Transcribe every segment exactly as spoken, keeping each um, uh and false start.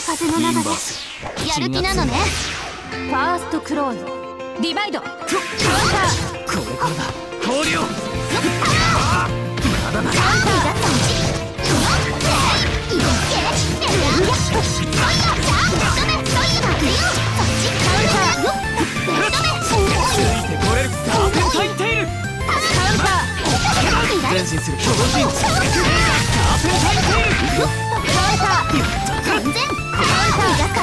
風の流れ、やる気なのね。 ファーストクローズ、ディバイド、カウンター。 これからだ、氷を。まだだ。 カウンターだったんち。いけ、やるや。そいや、じゃあ、ダメ、そいや、よ。そっちカウンター。よ。ダメ、 ついてこれる。サーペンタインテール。 カウンター。 前進する。強靭。サーペンタインテール。 カウンター。 全然カウンターが風。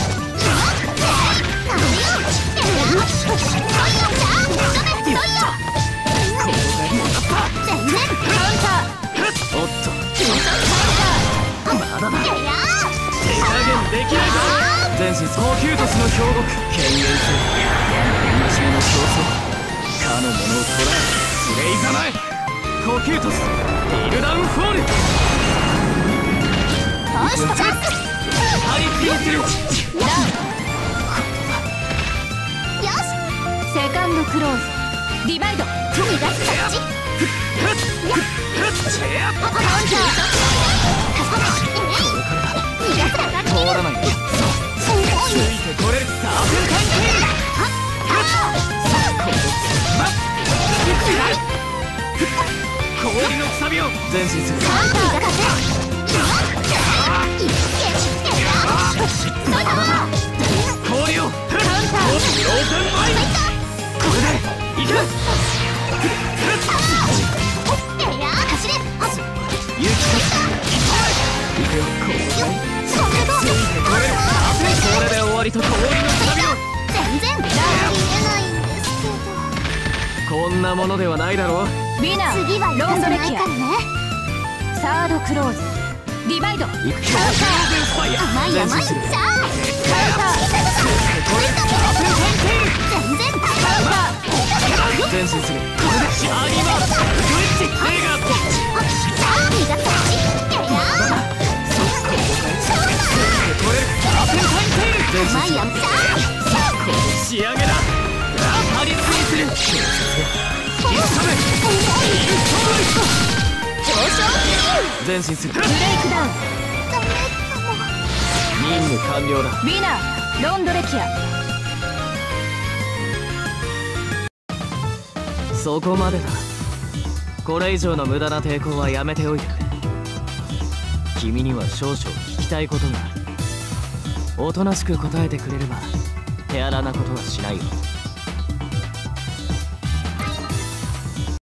前進高級都市の標国権限する戒めの焦燥かの者を捕らえスレイザナえ高級都市ヒルダウンフォールよしとかハリフィーテルよしセカンドクローズ、ディバイド、 逃がすそっちチェアカウンター逃がすだ通らないよついてこれるサーペンタインテール氷のくさびを前進するカウンターが風氷をカウンターこれでいけ勇気かいくよこれで終わりと氷のくさびを全然見えないんですけどこんなものではないだろうウィナー、 次はロンドレキア、 からねサードクローズ、ディバイド、カウンター。 いくよスパイア甘い甘いさあカウンター。 これでサーペンタインテール全然カウンター。 前進するこれでシャーリーマースグイッチレーガーさあ逃がすそっちややこれサーペンタインテール前進する甘いやつさこの仕上げだハリスにするイスタメ上昇前進するブレイクダウン、 ダメかも任務完了だウィナー、ロンドレキア。 そこまでだこれ以上の無駄な抵抗はやめておいてくれ君には少々聞きたいことがあるおとなしく答えてくれれば手荒なことはしないよ